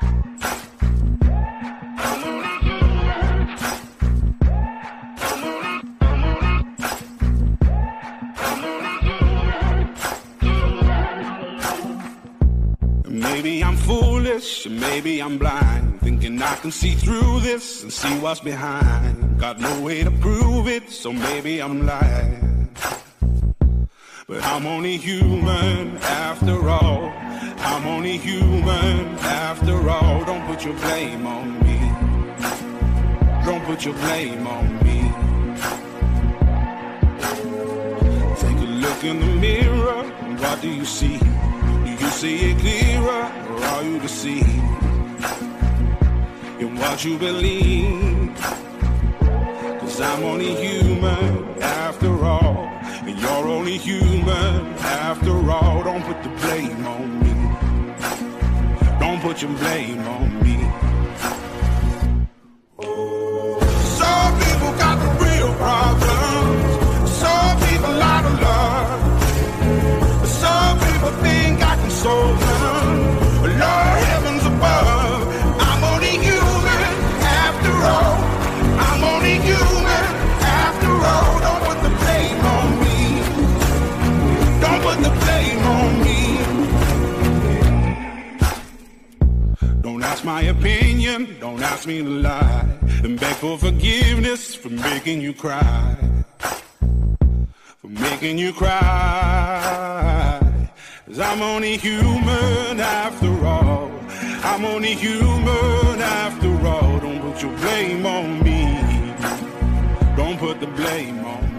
Maybe I'm foolish, maybe I'm blind, thinking I can see through this and see what's behind. Got no way to prove it, so maybe I'm lying. But I'm only human after all. I'm only human after all. Don't put your blame on me. Don't put your blame on me. Take a look in the mirror, what do you see? You see it clearer, or are you deceived in what you believe? 'Cause I'm only human after all, and you're only human after all. Don't put the blame on me. Don't put your blame on me. Some people got the real problems. Some people out of love. Some people think I can solve them. Lord, heavens above, I'm only human after all. I'm only human after all. Don't put the blame on me. Don't put the blame on me. Don't ask my opinion, don't ask me to lie, and beg for forgiveness for making you cry. For making you cry. 'Cause I'm only human after all. I'm only human after all. Don't put your blame on me. Don't put the blame on me.